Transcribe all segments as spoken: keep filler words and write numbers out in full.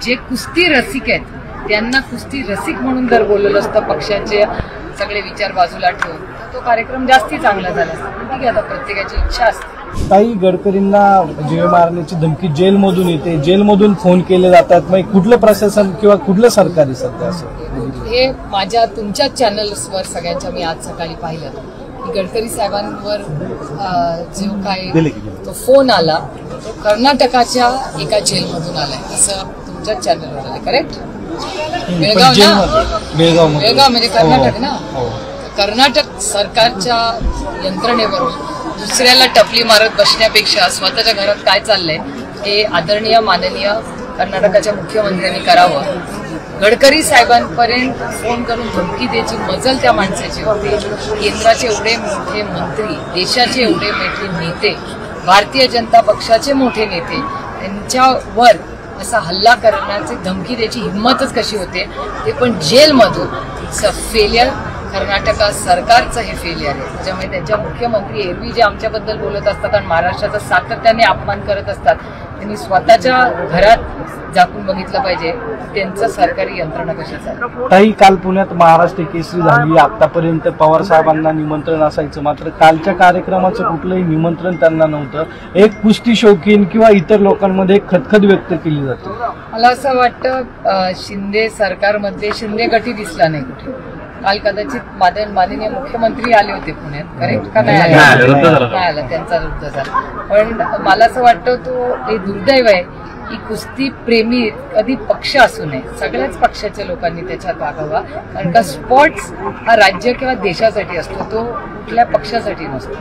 जे कुस्ती रसिक आहेत त्यांना कुस्ती रसिक म्हणून जर बोललं असतं पक्षाचे सगळे विचार बाजूला ठेवून तर तो कार्यक्रम जास्ती चांगला झाला असता. ठीक आहे, आता प्रत्येकाची इच्छा असते. काही गडकरींना जीवे मारण्याची धमकी जेलमधून येते, जेलमधून फोन केले जातात. मग कुठलं प्रशासन किंवा कुठलं सरकारी सध्या असं हे माझ्या तुमच्याच चॅनल्सवर सगळ्यांच्या मी आज सकाळी पाहिलं की गडकरी साहेबांवर जो काय तो फोन आला तो कर्नाटकाच्या एका जेलमधून आलाय असं तुमच्याच चॅनलवर आलं. करेक्ट? बेळगाव ना, बेळगाव बेळगाव म्हणजे कर्नाटक ना. कर्नाटक सरकारच्या यंत्रणेवरून दुसऱ्याला टपली मारत बसण्यापेक्षा स्वतःच्या घरात काय चाललंय हे आदरणीय माननीय कर्नाटकाच्या मुख्यमंत्र्यांनी करावं. गडकरी साहेबांपर्यंत फोन करून धमकी द्यायची मजल त्या माणसाची होती. केंद्राचे एवढे मोठे मंत्री, देशाचे एवढे मोठे नेते, भारतीय जनता पक्षाचे मोठे नेते, त्यांच्यावर असा हल्ला करण्याची धमकी द्यायची हिंमतच कशी होते, ते पण जेलमधून. It's a failure. कर्नाटक सरकारचं हे फेलियर आहे. त्याच्यामुळे त्यांच्या मुख्यमंत्री एरवी जे आमच्याबद्दल बोलत असतात आणि महाराष्ट्राचा सातत्याने अपमान करत असतात त्यांनी स्वतःच्या घरात झाकून बघितलं पाहिजे त्यांचं सरकारी यंत्रणा कशाच आहे. ताई, काल पुण्यात महाराष्ट्र केसरी झाली. आतापर्यंत पवार साहेबांना निमंत्रण असायचं, मात्र कालच्या कार्यक्रमाचं कुठलंही निमंत्रण त्यांना नव्हतं. एक कुस्ती शौकीन किंवा इतर लोकांमध्ये खदखद व्यक्त केली जाते. मला असं वाटतं शिंदे सरकारमध्ये शिंदे गटी दिसला नाही कुठे. काल कदाचित माननीय मुख्यमंत्री आले होते पुण्यात, करेक्ट का? नाही आले, नाही आला, त्यांचा रद्द झाला. पण मला असं वाटतं तो हे दुर्दैव आहे की कुस्ती प्रेमी कधी पक्ष असू नये, सगळ्याच पक्षाच्या लोकांनी त्याच्यात वागावा. कारण का स्पोर्ट्स हा राज्य किंवा देशासाठी असतो, तो कुठल्या पक्षासाठी नसतो.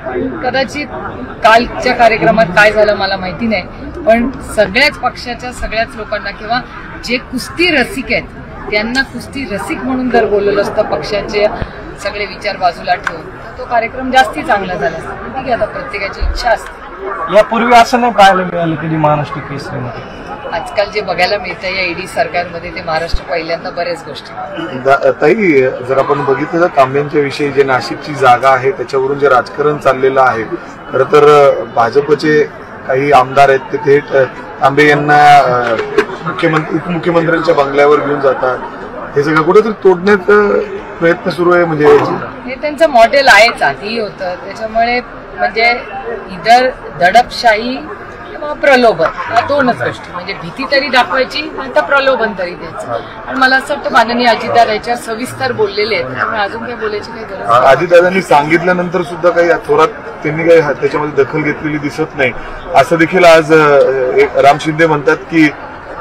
कदाचित कालच्या कार्यक्रमात काय झालं मला माहिती नाही, पण सगळ्याच पक्षाच्या सगळ्याच लोकांना किंवा जे कुस्ती रसिक आहेत त्यांना कुस्ती रसिक म्हणून जर बोललं असतं पक्षाचे सगळे विचार बाजूला ठेवून तर तो कार्यक्रम जास्ती चांगला झाला असता. ठीक आहे, आता प्रत्येकाची इच्छा असते. यापूर्वी असं नाही पाहायला मिळालं कधी महाराष्ट्र केसरीमध्ये. आजकाल जे बघायला मिळतं या ईडी सरकारमध्ये ते महाराष्ट्र पहिल्यांदा बऱ्याच गोष्टी. ताई, जर आपण बघितलं तर तांब्यांच्या विषयी जे नाशिकची जागा आहे त्याच्यावरून जे राजकारण चाललेलं आहे, खरं तर भाजपचे काही आमदार आहेत ते थेट तांबे यांना मुख्यमंत्री उपमुख्यमंत्र्यांच्या बंगल्यावर घेऊन जातात. हे सगळं कुठेतरी तोडण्याचा प्रयत्न सुरू आहे. म्हणजे हे त्यांचं मॉडेल आहेच, आधी होतं. त्याच्यामुळे म्हणजे इधर दडपशाही किंवा प्रलोभन या दोनच गोष्टी, म्हणजे भीती तरी दाखवायची नंतर प्रलोभन तरी द्यायचं. आणि मला असं वाटतं माननीय अजितदादा याच्यावर सविस्तर बोललेले आहेत, त्यामुळे अजून काही बोलायची काही गरज नाही. अजितदादांनी सांगितल्यानंतर सुद्धा काही थोरात त्यांनी काही त्याच्यामध्ये दखल घेतलेली दिसत नाही. असं देखील आज राम शिंदे म्हणतात की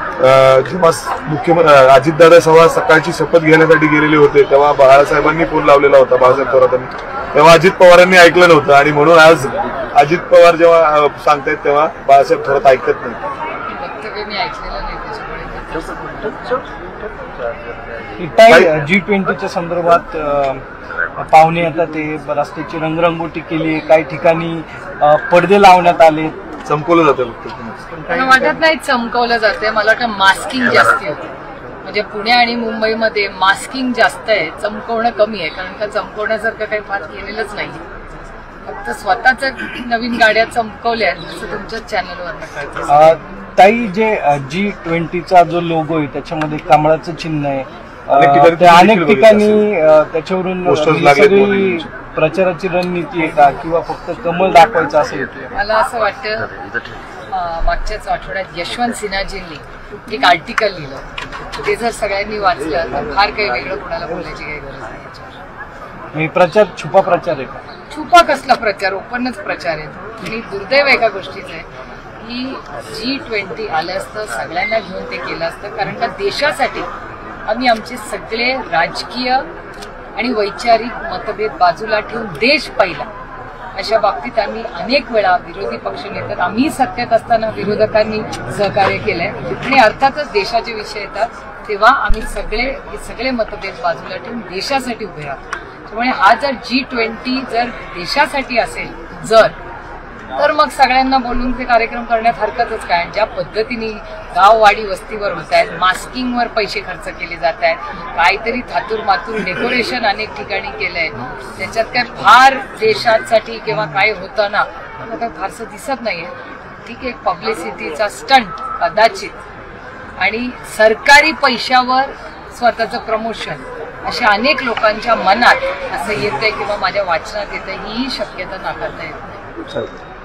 जेव्हा मुख्यमंत्री अजितदादा सव्वा सकाळची शपथ घेण्यासाठी गेलेले होते तेव्हा बाळासाहेबांनी फोन लावलेला होता बाळासाहेब थोरातांनी, तेव्हा अजित पवारांनी ऐकलं नव्हतं. आणि म्हणून आज अजित पवार जेव्हा सांगतायत तेव्हा बाळासाहेब थोरात ऐकत नाही. वक्तव्य मी ऐकलेलं नाही. जी ट्वेंटीच्या संदर्भात पाहुणे येतात, ते रस्त्याची रंगरंगोटी केली, काही ठिकाणी पडदे लावण्यात आले, चमकवलं जातं. मला वाटत नाही चमकवलं जाते, मला वाटतं मास्किंग जास्ती होते. म्हणजे पुणे आणि मुंबईमध्ये मास्किंग जास्त आहे, चमकवणं कमी आहे. कारण का चमकवण्यासारखं काही फार केलेलंच नाही, फक्त स्वतःच नवीन गाड्या चमकवल्या असं तुमच्याच चॅनलवर कळतं. ताई, जे जी ट्वेंटीचा जो लोगो आहे त्याच्यामध्ये कमळाचं चिन्ह आहे, अनेक ठिकाणी त्याच्यावरून सगळी प्रचाराची रणनीती आहे का किंवा फक्त कमळ दाखवायचं असं येते? मला असं वाटतं मागच्याच आठवड्यात यशवंत सिन्हाजींनी एक आर्टिकल लिहिलं, ते जर सगळ्यांनी वाचलं तर फार काही वेगळं कोणाला बोलायची काही गरज नाही. याच्यावर प्रचार छुपा प्रचार आहे का? छुपा कसला प्रचार, ओपनच प्रचार आहे. आणि दुर्दैव एका गोष्टीचं आहे की जी ट्वेंटी आलं असतं सगळ्यांना घेऊन ते केलं असतं. कारण का देशासाठी आम्ही आमचे सगळे राजकीय आणि वैचारिक मतभेद बाजूला ठेवून देश पहिला अशा बाबतीत आम्ही अनेक वेळा विरोधी पक्षनेते आम्ही सत्तेत असताना विरोधकांनी सहकार्य केलंय. आणि अर्थातच देशाचे विषय येतात तेव्हा आम्ही सगळे हे सगळे मतभेद बाजूला ठेवून देशासाठी उभे राहतो. त्यामुळे हा जर जी ट्वेंटी जर देशासाठी असेल जर तर मग सगळ्यांना बोलून ते कार्यक्रम करण्यात हरकतच काय. ज्या पद्धतीने गाववाडी वस्तीवर होत आहेत, मास्किंगवर पैसे खर्च केले जात आहेत, काहीतरी थातूर मातूर डेकोरेशन अनेक ठिकाणी केलंय, त्याच्यात काय फार देशासाठी किंवा काय होतं ना मला काही फारसं दिसत नाहीये. ठीक आहे, पब्लिसिटीचा स्टंट कदाचित आणि सरकारी पैशावर स्वतःचं प्रमोशन अशा अनेक लोकांच्या मनात असं येतंय किंवा माझ्या वाचनात येतंय, ही शक्यता नाकारता येत नाही.